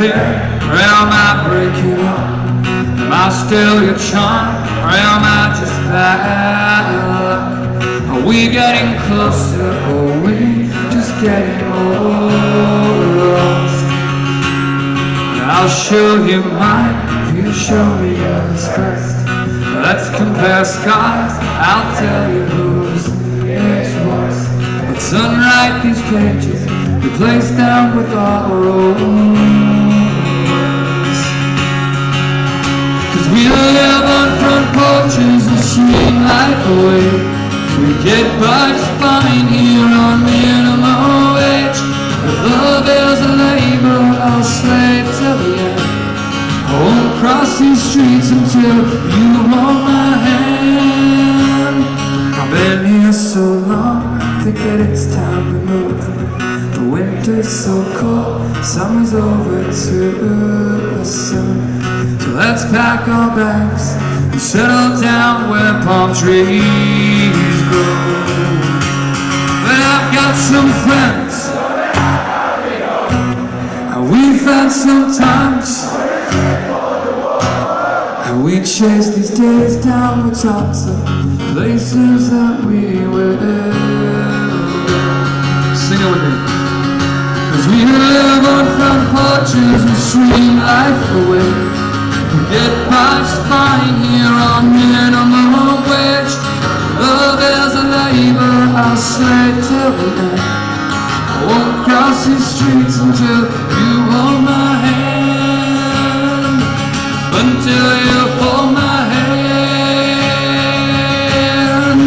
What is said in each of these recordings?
clear, or am I breaking up? Am I still your charm, or am I just bad luck? Are we getting closer, or are we just getting lost? I'll show you mine, if you show me yours first. Let's compare scars, I'll tell you whose is worse. Let's unwrite these pages, replace them with our own words. 'Cause we live on front porches and swing life away. We get by just fine here on minimum wage. If love is a labor, I'll slave till the end. I won't cross these streets until you hold my hand. I've been here so long, I think that it's time to move. The winter's so cold, summer's over too soon. So let's pack our bags and settle down where palm trees grow. But I've got some friends, and we've had some times, and we chase these days down the tops of places that we will. Sing it with me. 'Cause we live on front porches and swing life away. We get by just fine here on minimum wage. Love is a labor, I'll slave till the end. I won't cross these streets until you hold my hand. Until you hold my hand.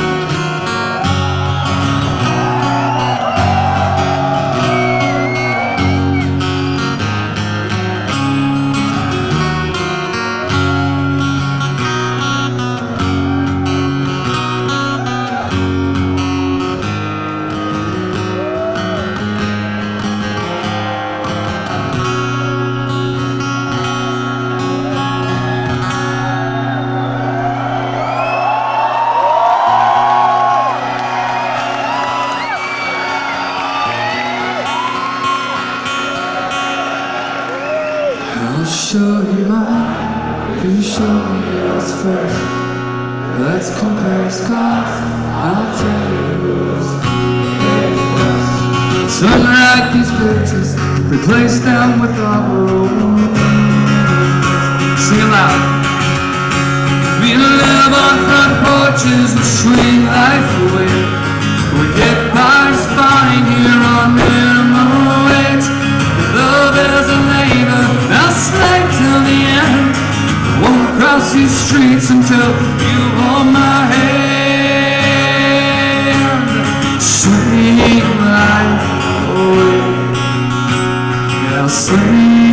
I'll show you mine, you show me yours first. Let's compare scars, I'll tell you whose is worse. So unwrite these pages, replace them with our own. Sing it loud. We live on front porches and swing life away. We get by just fine here on minimum wage. Love is a labor, I'll slave till the end. Won't cross these streets until you hold my hand. Swing life away, yeah, I'll swing